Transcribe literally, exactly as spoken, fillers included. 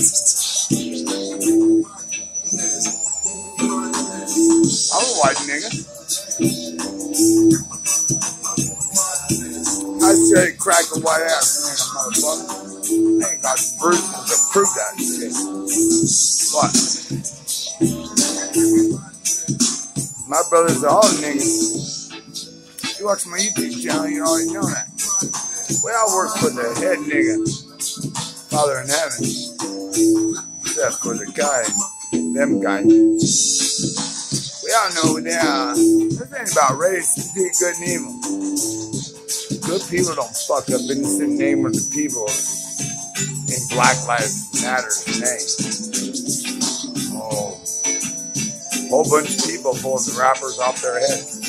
I'm a white nigga. I said crack a white ass nigga, motherfucker. I ain't got the proof to prove that shit. What? My brothers are all niggas. You watch my YouTube channel, you already know that. We all work for the head nigga, Father in heaven. Except for the guy, them guys. We all know that uh, this ain't about race, it's be good and evil. Good people don't fuck up innocent name of the people in Black Lives Matter's name. Oh, whole bunch of people pulling the rappers off their heads.